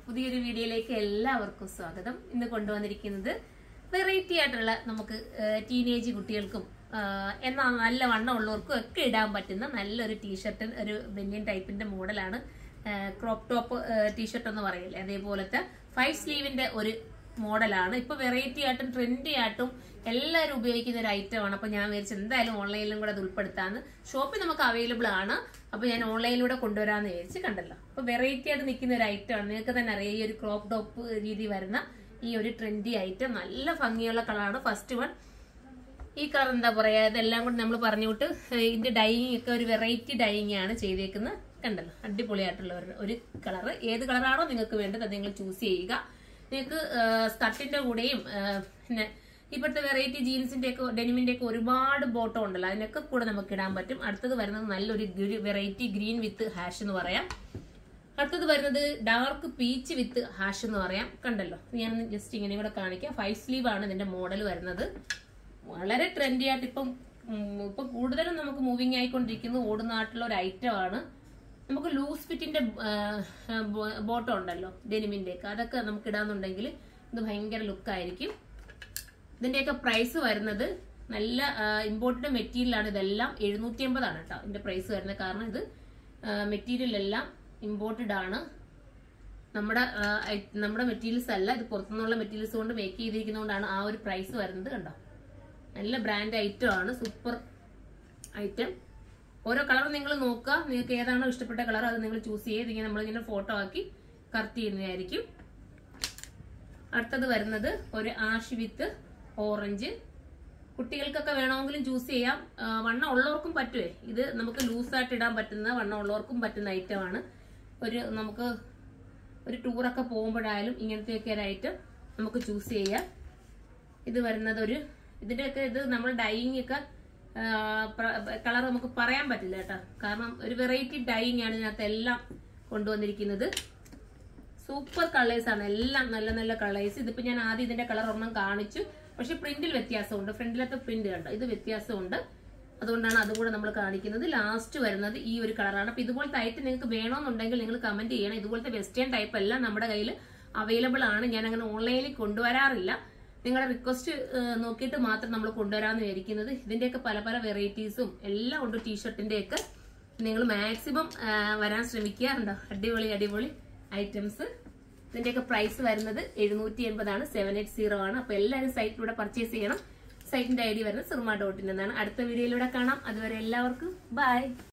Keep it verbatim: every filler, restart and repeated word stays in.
പുതിയൊരു വീഡിയോയിലേക്ക് എല്ലാവർക്കും സ്വാഗതം. ഇന്ന് കൊണ്ടുവന്നിരിക്കുന്നത് വെറൈറ്റി ആയിട്ടുള്ള നമുക്ക് ടീനേജ് കുട്ടികൾക്കും എന്നാൽ നല്ല വണ്ണമുള്ളവർക്കും ഒക്കെ ഇടാൻ പറ്റുന്ന നല്ലൊരു ടീഷർട്ട്, ഒരു ബനിയൻ ടൈപ്പിന്റെ മോഡലാണ്. ക്രോപ്പ് ടോപ്പ് ടീഷർട്ട് എന്ന് പറയില്ലേ, അതേപോലത്തെ ഫൈവ് സ്ലീവിന്റെ ഒരു മോഡലാണ്. ഇപ്പൊ വെറൈറ്റി ആയിട്ടും ട്രെൻഡി ആയിട്ടും എല്ലാവരും ഉപയോഗിക്കുന്ന ഒരു ഐറ്റം ആണ്. അപ്പൊ ഞാൻ വിചാരിച്ചു എന്തായാലും ഓൺലൈനിലും കൂടെ അത് ഉൾപ്പെടുത്താന്ന്. ഷോപ്പിൽ നമുക്ക് അവൈലബിൾ ആണ്. അപ്പൊ ഞാൻ ഓൺലൈനിലൂടെ കൊണ്ടുവരാന്ന് വിചാരിച്ച് കണ്ടല്ലോ. അപ്പൊ വെറൈറ്റി ആയിട്ട് നിൽക്കുന്ന ഒരു ഐറ്റം ആണ്. നിങ്ങൾക്ക് തന്നെ അറിയാം, ഈ ഒരു ക്രോപ്പ് ടോപ്പ് രീതി വരുന്ന ഈ ഒരു ട്രെൻഡി ഐറ്റം നല്ല ഭംഗിയുള്ള കളറാണ്. ഫസ്റ്റ് വൺ ഈ കളർ എന്താ പറയാ, ഇതെല്ലാം കൂടി നമ്മൾ പറഞ്ഞു വിട്ട് ഇതിന്റെ ഡൈയിങ് ഒക്കെ ഒരു വെറൈറ്റി ഡൈയിങ് ആണ് ചെയ്തേക്കുന്നത്. കണ്ടല്ലോ, അടിപൊളിയായിട്ടുള്ള ഒരു കളർ. ഏത് കളറാണോ നിങ്ങൾക്ക് വേണ്ടത് അത് നിങ്ങൾ ചൂസ് ചെയ്യുക. നിങ്ങൾക്ക് സ്കർട്ടിന്റെ കൂടെയും പിന്നെ ഇപ്പോഴത്തെ വെറൈറ്റി ജീൻസിന്റെ ഒക്കെ ഡെനിമിന്റെ ഒക്കെ ഒരുപാട് ബോട്ടം ഉണ്ടല്ലോ, അതിനൊക്കെ കൂടെ നമുക്ക് ഇടാൻ പറ്റും. അടുത്തത് വരുന്നത് നല്ലൊരു വെറൈറ്റി ഗ്രീൻ വിത്ത് ഹാഷ് എന്ന് പറയാം. അടുത്തത് വരുന്നത് ഡാർക്ക് പീച്ച് വിത്ത് ഹാഷ് എന്ന് പറയാം. കണ്ടല്ലോ, ഞാൻ ജസ്റ്റ് ഇങ്ങനെ കൂടെ കാണിക്കാം. ഫൈവ് സ്ലീവ് ആണ് ഇതിന്റെ മോഡൽ വരുന്നത്. വളരെ ട്രെൻഡി ആയിട്ട് ഇപ്പം ഇപ്പൊ കൂടുതലും നമുക്ക് മൂവിങ് ആയിക്കൊണ്ടിരിക്കുന്നത് ഓടുന്ന നാട്ടിലുള്ള ഒരു ഐറ്റം ആണ്. നമുക്ക് ലൂസ് ഫിറ്റിന്റെ ബോട്ടം ഉണ്ടല്ലോ ഡെനിമിന്റെ ഒക്കെ, അതൊക്കെ നമുക്ക് ഇടാന്നുണ്ടെങ്കിൽ ഇത് ഭയങ്കര ലുക്കായിരിക്കും. ഇതിന്റെയൊക്കെ പ്രൈസ് വരുന്നത് നല്ല ഇമ്പോർട്ടഡ് മെറ്റീരിയലാണ്. ഇതെല്ലാം എഴുന്നൂറ്റി അമ്പതാണ് കേട്ടോ ഇതിന്റെ പ്രൈസ് വരുന്നത്. കാരണം ഇത് മെറ്റീരിയൽ എല്ലാം ഇമ്പോർട്ടഡ് ആണ്. നമ്മുടെ നമ്മുടെ മെറ്റീരിയൽസ് അല്ല, ഇത് പുറത്തുനിന്നുള്ള മെറ്റീരിയൽസ് കൊണ്ട് മേക്ക് ചെയ്തിരിക്കുന്നതുകൊണ്ടാണ് ആ ഒരു പ്രൈസ് വരുന്നത്. കണ്ടോ, നല്ല ബ്രാൻഡ് ഐറ്റം ആണ്, സൂപ്പർ ഐറ്റം. ഓരോ കളർ നിങ്ങൾ നോക്കുക, നിങ്ങൾക്ക് ഏതാണോ ഇഷ്ടപ്പെട്ട കളർ അത് നിങ്ങൾ ചൂസ് ചെയ്ത് ഇങ്ങനെ നമ്മളിങ്ങനെ ഫോട്ടോ ആക്കി കറക്റ്റ് ചെയ്യുന്നതായിരിക്കും. അടുത്തത് വരുന്നത് ഒരു ആഷ് വിത്ത് ഓറഞ്ച്. കുട്ടികൾക്കൊക്കെ വേണമെങ്കിലും ചൂസ് ചെയ്യാം. വണ്ണം ഉള്ളവർക്കും പറ്റുവേ. ഇത് നമുക്ക് ലൂസായിട്ട് ഇടാൻ പറ്റുന്ന, വണ്ണം ഉള്ളവർക്കും പറ്റുന്ന ഐറ്റമാണ്. ഒരു നമുക്ക് ഒരു ടൂറൊക്കെ പോകുമ്പോഴായാലും ഇങ്ങനത്തെയൊക്കെ ഒരു ഐറ്റം നമുക്ക് ചൂസ് ചെയ്യാം. ഇത് വരുന്നത് ഒരു ഇതിന്റെയൊക്കെ ഇത് നമ്മൾ ഡൈയിങ് ഒക്കെ കളർ നമുക്ക് പറയാൻ പറ്റില്ല കേട്ടോ, കാരണം ഒരു വെറൈറ്റി ഡൈയിങ് ആണ് ഇതിനകത്ത് എല്ലാം കൊണ്ടുവന്നിരിക്കുന്നത്. സൂപ്പർ കളേഴ്സ് ആണ് എല്ലാം, നല്ല നല്ല കളേഴ്സ്. ഇതിപ്പോ ഞാൻ ആദ്യം ഇതിന്റെ കളർ ഒരെണ്ണം കാണിച്ചു, പക്ഷെ പ്രിന്റിൽ വ്യത്യാസമുണ്ട്. ഫ്രണ്ടിലത്തെ പ്രിന്റ് കണ്ടോ, ഇത് വ്യത്യാസമുണ്ട്. അതുകൊണ്ടാണ് അതും കൂടെ നമ്മൾ കാണിക്കുന്നത്. ലാസ്റ്റ് വരുന്നത് ഈ ഒരു കളറാണ്. അപ്പൊ ഇതുപോലത്തെ ഐറ്റം നിങ്ങൾക്ക് വേണമെന്നുണ്ടെങ്കിൽ നിങ്ങൾ കമന്റ് ചെയ്യണം. ഇതുപോലത്തെ വെസ്റ്റേൺ ടൈപ്പ് എല്ലാം നമ്മുടെ കയ്യിൽ അവൈലബിൾ ആണ്. ഞാൻ അങ്ങനെ ഓൺലൈനിൽ കൊണ്ടുവരാറില്ല. നിങ്ങളുടെ റിക്വസ്റ്റ് നോക്കിയിട്ട് മാത്രം നമ്മൾ കൊണ്ടുവരാമെന്ന് വിചാരിക്കുന്നത്. ഇതിന്റെയൊക്കെ പല പല വെറൈറ്റീസും എല്ലാം ഉണ്ട്. ടീഷർട്ടിന്റെ ഒക്കെ നിങ്ങൾ മാക്സിമം വരാൻ ശ്രമിക്കുക. ഉണ്ടോ, അടിപൊളി അടിപൊളി ഐറ്റംസ്. ഇതിന്റെയൊക്കെ പ്രൈസ് വരുന്നത് എഴുന്നൂറ്റി എൺപതാണ്, സെവൻ എയ്റ്റ് സീറോ ആണ്. അപ്പൊ എല്ലാവരും സൈറ്റിലൂടെ പർച്ചേസ് ചെയ്യണം. സൈറ്റിന്റെ ഐ ഡി വരുന്നത് സുറുമ ഡോട്ട് ഇൻ എന്നാണ്. അടുത്ത വീഡിയോയിലൂടെ കാണാം. അതുവരെ എല്ലാവർക്കും ബൈ.